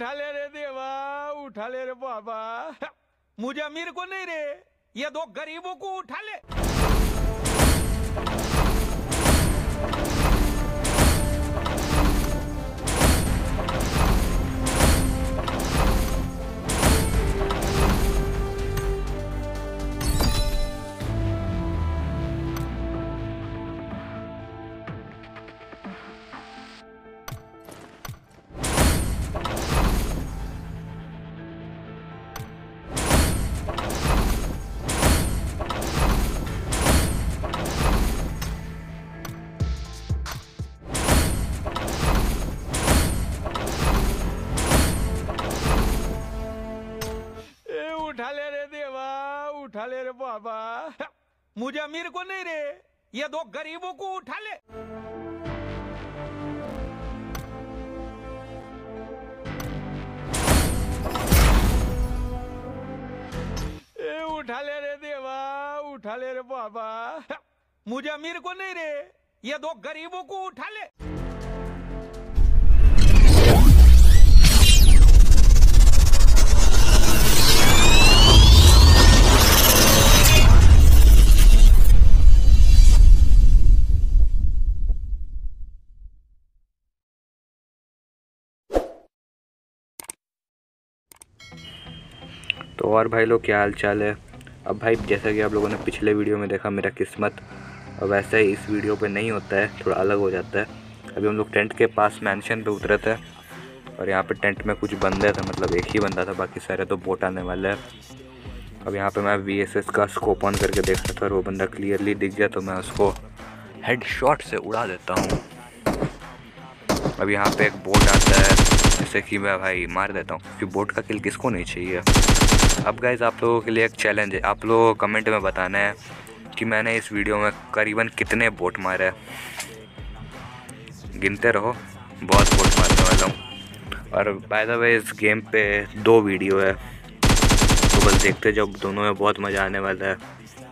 उठा ले रे देवा, उठा ले रे बाबा। मुझे अमीर को नहीं रे, ये दो गरीबों को उठा ले। उठा ले रे देवा, उठा ले रे बाबा। मुझे अमीर को नहीं रे, ये दो गरीबों को उठा ले। उठा ले रे देवा, उठा ले रे बाबा। मुझे अमीर को नहीं रे, ये दो गरीबों को उठा ले। तो और भाई लोग क्या हाल चाल है। अब भाई जैसा कि आप लोगों ने पिछले वीडियो में देखा मेरा किस्मत, अब वैसे ही इस वीडियो पे नहीं होता है, थोड़ा अलग हो जाता है। अभी हम लोग टेंट के पास मैंशन पे उतरे थे और यहाँ पे टेंट में कुछ बंदे थे, मतलब एक ही बंदा था, बाकी सारे तो बोट आने वाले हैं। अब यहाँ पे मैं VSS का स्कोप ऑन करके देख रहा था और वो बंदा क्लियरली दिख गया तो मैं उसको हेड शॉट से उड़ा देता हूँ। अब यहाँ पे एक बोट आता है जिससे कि मैं भाई मार देता हूँ, क्योंकि बोट का किल किसको नहीं चाहिए। अब गाइज़ आप लोगों के लिए एक चैलेंज है, आप लोगों को कमेंट में बताना है कि मैंने इस वीडियो में करीबन कितने बोट मारे हैं। गिनते रहो, बहुत बोट मारने वाला हूँ। और बाय द वे इस गेम पे 2 वीडियो है, तो बस देखते जाओ, दोनों में बहुत मज़ा आने वाला है।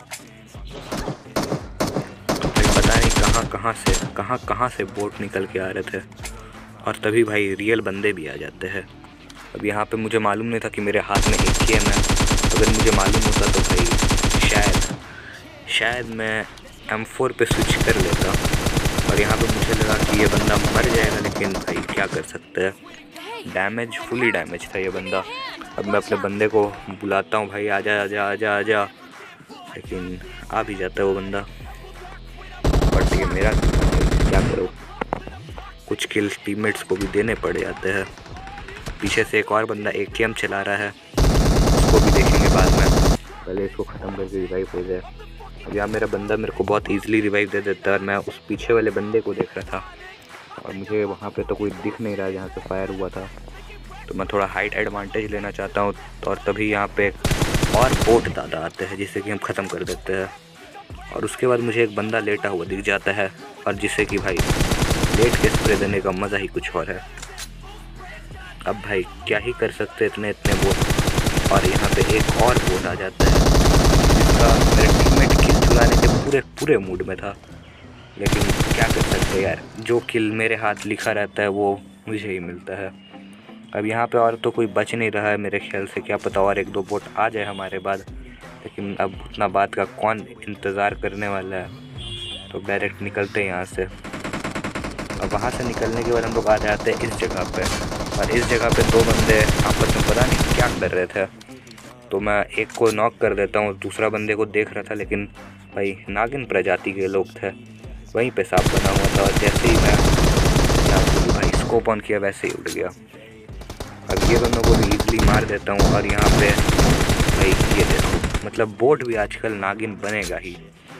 पता नहीं कहाँ से बोट निकल के आ रहे थे और तभी भाई रियल बंदे भी आ जाते हैं। अब यहाँ पे मुझे मालूम नहीं था कि मेरे हाथ में AKM है। अगर मुझे मालूम होता तो भाई शायद मैं M4 पे स्विच कर लेता। और यहाँ पे मुझे लगा कि ये बंदा मर जाएगा, लेकिन भाई क्या कर सकते हैं, फुली डैमेज था ये बंदा। अब मैं अपने बंदे को बुलाता हूँ, भाई आजा आजा आजा आजा, लेकिन आ भी जाता है वो बंदा। बट ये मेरा क्या करो, कुछ किल टीममेट्स को भी देने पड़ जाते हैं। पीछे से एक और बंदा AKM चला रहा है, उसको भी देखेंगे बाद में, पहले इसको ख़त्म करके रिवाइव हो जाए। अब यहाँ मेरा बंदा मेरे को बहुत ईजिली रिवाइव दे देता है और मैं उस पीछे वाले बंदे को देख रहा था और मुझे वहाँ पे तो कोई दिख नहीं रहा जहाँ से फायर हुआ था, तो मैं थोड़ा हाइट एडवांटेज लेना चाहता हूँ। और तभी यहाँ पे एक और बोट ज़्यादा आते हैं जिससे कि हम ख़त्म कर देते हैं। और उसके बाद मुझे एक बंदा लेटा हुआ दिख जाता है, और जिससे कि भाई लेट के स्प्रे देने का मज़ा ही कुछ और है। अब भाई क्या ही कर सकते इतने बोट। और यहाँ पे एक और बोट आ जाता है जिसका मेरे टीममेट किल चुराने के पूरे मूड में था, लेकिन क्या कर सकते यार, जो किल मेरे हाथ लिखा रहता है वो मुझे ही मिलता है। अब यहाँ पे और तो कोई बच नहीं रहा है मेरे ख्याल से, क्या पता और 1-2 बोट आ जाए हमारे बाद, लेकिन अब उतना बात का कौन इंतज़ार करने वाला है। तो डायरेक्ट निकलते हैं यहाँ से। और वहाँ से निकलने के बाद हम लोग आ जाते हैं इस जगह पे, और इस जगह पे 2 बंदे आपस में पता नहीं क्या कर रहे थे। तो मैं एक को नॉक कर देता हूँ, दूसरा बंदे को देख रहा था, लेकिन भाई नागिन प्रजाति के लोग थे, वहीं पे सांप बना हुआ था। और जैसे ही मैं भाई स्कोप ऑन किया वैसे ही उड़ गया। अब ये बंदों को भी ईजिली मार देता हूँ। और यहाँ पे भाई ये देखो, मतलब बोट भी आजकल नागिन बनेगा ही।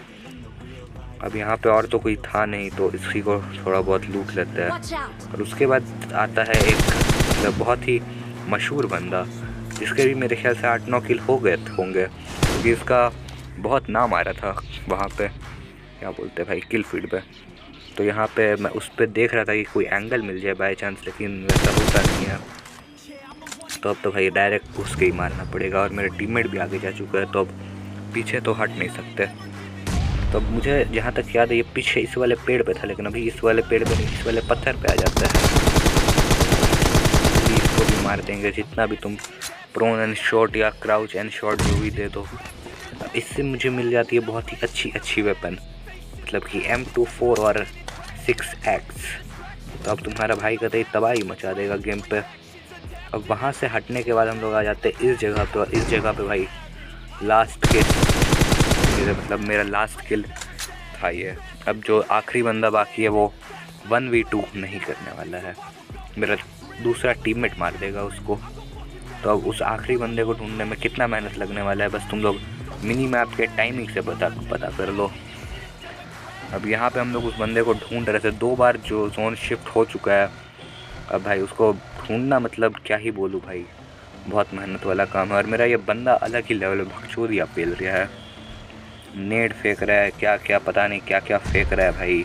अब यहाँ पे और तो कोई था नहीं, तो इसी को थोड़ा बहुत लूट लेते हैं। और उसके बाद आता है एक मतलब बहुत ही मशहूर बंदा, जिसके भी मेरे ख्याल से 8-9 किल हो गए होंगे, क्योंकि इसका बहुत नाम आ रहा था वहाँ पे, क्या बोलते हैं भाई, किल फीड पे। तो यहाँ पे मैं उस पर देख रहा था कि कोई एंगल मिल जाए बाय चांस, लेकिन वैसा होता नहीं है। तो अब तो भाई डायरेक्ट घुस के ही मारना पड़ेगा। और मेरे टीममेट भी आगे जा चुका है, तो अब पीछे तो हट नहीं सकते। तो मुझे जहाँ तक याद है ये पीछे इस वाले पेड़ पे था, लेकिन अभी इस वाले पेड़ पे नहीं, इस वाले पत्थर पे आ जाता है। इस को भी मार देंगे, जितना भी तुम प्रोन एंड शॉट या क्राउच एंड शॉट जो भी दे दो। इससे मुझे मिल जाती है बहुत ही अच्छी वेपन, मतलब कि M24 और 6X। तो अब तुम्हारा भाई कतई तबाही मचा देगा गेम पे। अब वहाँ से हटने के बाद हम लोग आ जाते हैं इस जगह पे, और इस जगह पे भाई लास्ट किल, मतलब मेरा लास्ट किल था ये। अब जो आखिरी बंदा बाकी है वो 1v2 नहीं करने वाला है, मेरा दूसरा टीममेट मार देगा उसको। तो अब उस आखिरी बंदे को ढूंढने में कितना मेहनत लगने वाला है बस तुम लोग मिनी मैप के टाइमिंग से पता कर लो। अब यहाँ पे हम लोग उस बंदे को ढूंढ रहे थे, 2 बार जो जोन शिफ्ट हो चुका है। अब भाई उसको ढूंढना मतलब क्या ही बोलूँ भाई, बहुत मेहनत वाला काम है। और मेरा ये बंदा अलग ही लेवल में भगचोदिया पेल रहा है, नेट फेंक रहा है, क्या पता नहीं क्या फेंक रहा है भाई।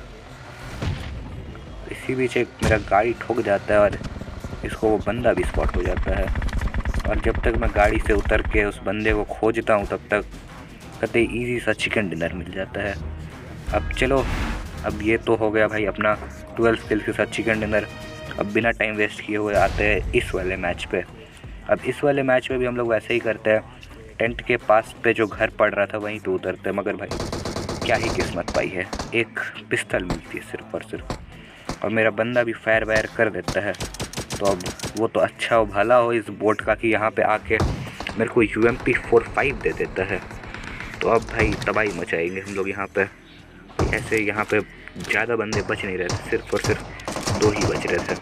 इसी बीच एक मेरा गाड़ी ठोक जाता है और इसको वो बंदा भी स्पॉट हो जाता है। और जब तक मैं गाड़ी से उतर के उस बंदे को खोजता हूँ तब तक कतई ईजी सा चिकन डिनर मिल जाता है। अब चलो, अब ये तो हो गया भाई अपना 12 किल के साथ चिकन डिनर। अब बिना टाइम वेस्ट किए हुए आते हैं इस वाले मैच पे। अब इस वाले मैच में भी हम लोग वैसे ही करते हैं, टेंट के पास पे जो घर पड़ रहा था वहीं पे उतरते हैं। मगर भाई क्या ही किस्मत पाई है, एक पिस्तल मिलती है सिर्फ और सिर्फ, और मेरा बंदा भी फायर वायर कर देता है। तो अब वो तो अच्छा हो भला हो इस बोट का कि यहाँ पे आके मेरे को UMP45 दे देता है। तो अब भाई तबाही मचाएंगे हम लोग यहाँ पे। ऐसे यहाँ पे ज़्यादा बंदे बच नहीं रहे थे, सिर्फ और सिर्फ 2 ही बच रहे थे।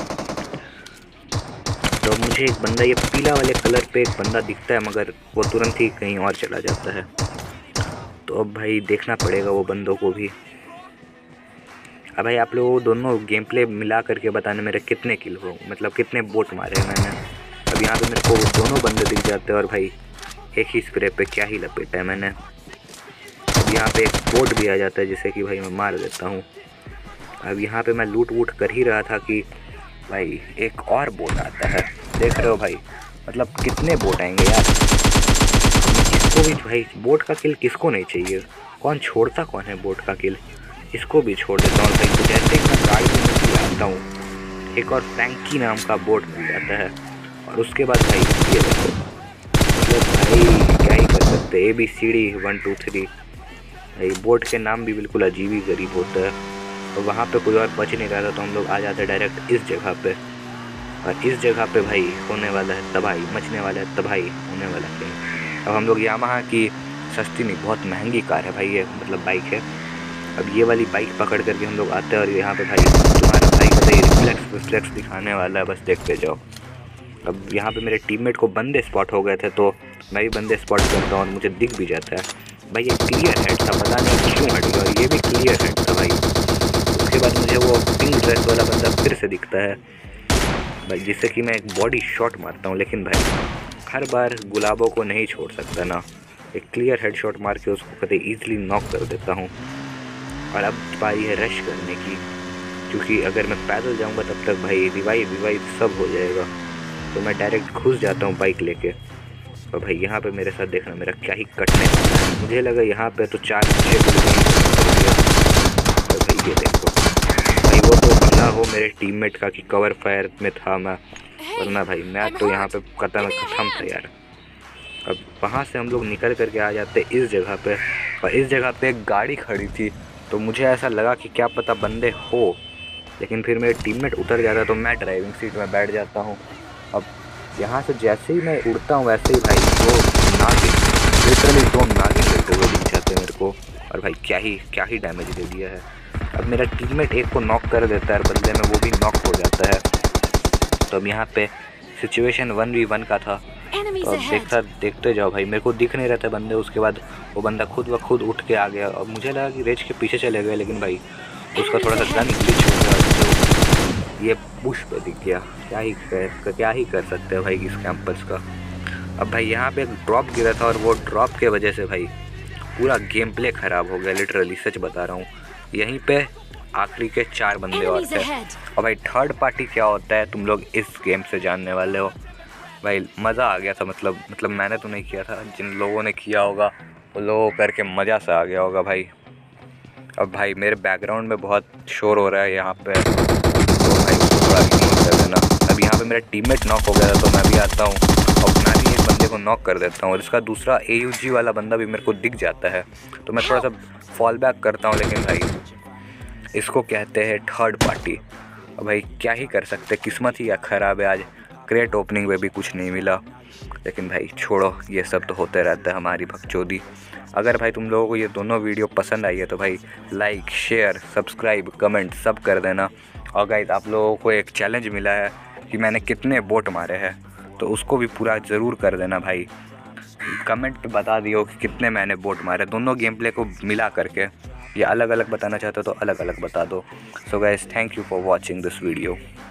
तो मुझे एक बंदा ये पीला वाले कलर पे एक बंदा दिखता है, मगर वो तुरंत ही कहीं और चला जाता है। तो अब भाई देखना पड़ेगा वो बंदों को भी। अब भाई आप लोग दोनों गेम प्ले मिला करके बताने मेरे कितने किल हो, मतलब कितने बोट मारे हैं मैंने। अब यहाँ पे मेरे को दोनों बंदे दिख जाते हैं और भाई एक ही स्प्रे पे क्या ही लपेटा है मैंने। अब यहाँ पे एक बोट भी आ जाता है जिसे कि भाई मैं मार देता हूँ। अब यहाँ पे मैं लूट वूट कर ही रहा था कि भाई एक और बोट आता है, देख रहे हो भाई, मतलब कितने बोट आएंगे यार। इसको भी भाई बोट का किल किसको नहीं चाहिए, कौन छोड़ता कौन है बोट का किल, इसको भी छोड़ देता हूँ भाई। तो जैसे ही मैं गाड़ी में आता हूँ एक और थैंकी नाम का बोट मिल जाता है, और उसके बाद भाई ये देखो, मतलब भाई क्या ही कर सकते, ABCD 1 2 3। भाई बोट के नाम भी बिल्कुल अजीब ही गरीब होता है। और वहाँ पे कोई और बच नहीं रहा था तो हम लोग आ जाते डायरेक्ट इस जगह पे, और इस जगह पे भाई होने वाला है तबाही, मचने वाला है तबाही, होने वाला है। अब हम लोग यामाहा की सस्ती नहीं बहुत महंगी कार है भाई ये, मतलब बाइक है। अब ये वाली बाइक पकड़ करके हम लोग आते हैं, और यहाँ पे भाई तुम्हारा भाई का रिफ्लेक्स दिखाने वाला है, बस देखते जाओ। अब यहाँ पे मेरे टीममेट को बंदे स्पॉट हो गए थे तो मैं भी बंदे स्पॉट करता हूँ और मुझे दिख भी जाता है भाई ये क्लियर हेड था, पता नहीं क्यों हट गया, और ये भी क्लियर हेड था भाई। उसके बाद मुझे वो पिंक ड्रेस वाला बंदा फिर से दिखता है भाई, जिससे कि मैं एक बॉडी शॉट मारता हूँ। लेकिन भाई हर बार गुलाबों को नहीं छोड़ सकता ना, एक क्लियर हेड शॉट मार के उसको कभी ईजिली नॉक कर देता हूँ। और अब बारी है रश करने की, क्योंकि अगर मैं पैदल जाऊँगा तब तक भाई रिवाइव सब हो जाएगा। तो मैं डायरेक्ट घुस जाता हूँ बाइक लेके। और भाई यहाँ पे मेरे साथ देखना मेरा क्या ही कटने वाला है। मुझे लगा यहाँ पे तो 4-6 और भाई ये देखो भाई वो तो भला हो मेरे टीममेट का कि कवर फायर में था मैं, वरना भाई मैं तो यहाँ पे खत्म था यार। अब वहाँ से हम लोग निकल करके आ जाते इस जगह पे, और इस जगह पे एक गाड़ी खड़ी थी तो मुझे ऐसा लगा कि क्या पता बंदे हो, लेकिन फिर मेरे टीममेट उतर जाता तो मैं ड्राइविंग सीट में बैठ जाता हूँ। अब यहाँ से जैसे ही मैं उड़ता हूँ वैसे ही भाई वो नागिन लिटरली 2 नागिन लेते हुए दिख जाते हैं मेरे को, और भाई क्या ही डैमेज दे दिया है। अब मेरा टीममेट एक को नॉक कर देता है और बदले में वो भी नॉक हो जाता है। तो अब यहाँ पे सिचुएशन 1v1 का था, तो अब देखते जाओ भाई, मेरे को दिख नहीं रहे थे बंदे। उसके बाद वो बंदा खुद ब खुद उठ के आ गया और मुझे लगा कि रेज के पीछे चले गए, लेकिन भाई उसका थोड़ा सा गन ग्लिच हो गया तो ये बुश पे दिख गया। क्या ही कर सकते हैं भाई इस कैंपस का। अब भाई यहाँ पे एक ड्रॉप गिरा था और वो ड्रॉप के वजह से भाई पूरा गेम प्ले ख़राब हो गया, लिटरली सच बता रहा हूँ। यहीं पे आखिरी के 4 बंदे और थे। और भाई थर्ड पार्टी क्या होता है तुम लोग इस गेम से जानने वाले हो। भाई मज़ा आ गया था, मतलब मैंने तो नहीं किया था, जिन लोगों ने किया होगा वो लोगों करके मज़ा सा आ गया होगा भाई। अब भाई मेरे बैकग्राउंड में बहुत शोर हो रहा है यहाँ पे, तो भाई थोड़ा इग्नोर कर देना। अब यहाँ यहाँ पे मेरा टीममेट नॉक हो गया था, तो मैं भी आता हूँ और मैं भी एक बंदे को नॉक कर देता हूँ। और इसका दूसरा AUG वाला बंदा भी मेरे को दिख जाता है, तो मैं थोड़ा सा फॉल बैक करता हूँ। लेकिन भाई इसको कहते हैं थर्ड पार्टी। अब भाई क्या ही कर सकते, किस्मत ही ख़राब है। आज क्रेट ओपनिंग में भी कुछ नहीं मिला, लेकिन भाई छोड़ो, ये सब तो होते रहता है हमारी भगचोदी। अगर भाई तुम लोगों को ये दोनों वीडियो पसंद आई है तो भाई लाइक, शेयर, सब्सक्राइब, कमेंट सब कर देना। और गाइस आप लोगों को एक चैलेंज मिला है कि मैंने कितने बोट मारे हैं, तो उसको भी पूरा ज़रूर कर देना भाई। कमेंट पे बता दियो कि कितने मैंने बोट मारे, दोनों गेम प्ले को मिला करके। या अलग अलग बताना चाहते हो तो अलग अलग बता दो। So guys, thank you for watching this video.